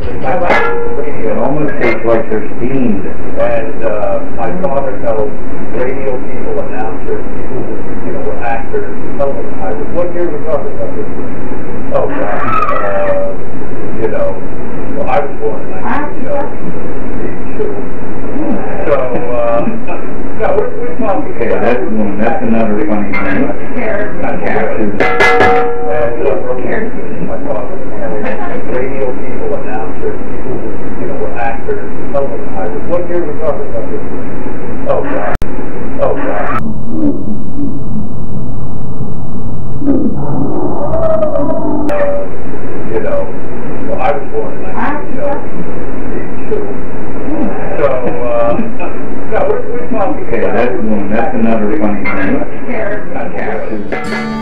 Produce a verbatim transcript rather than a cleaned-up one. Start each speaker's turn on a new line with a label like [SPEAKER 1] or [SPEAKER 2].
[SPEAKER 1] It almost tastes like they're steamed.
[SPEAKER 2] And uh, my father tells radio people, announcers, people who, you know, were actors, tell them, I was, what year was talking about this? Oh, God. Uh, you know, well, I was born in nineteen eighty-two. So, uh, no, we're, we're talking
[SPEAKER 1] Okay,
[SPEAKER 2] about...
[SPEAKER 1] that's, well, that's another funny thing.
[SPEAKER 2] And, uh, my father tells radio people, announcers, people who, you know, were actors, tell them, I was, what year was talking about this? Oh, God. Oh, God. Uh, you know, well, I was born in nineteen eighty-two. So, uh, no, we're, we're talking
[SPEAKER 1] Okay,
[SPEAKER 2] about...
[SPEAKER 1] that's, well, that's another funny thing.
[SPEAKER 2] Not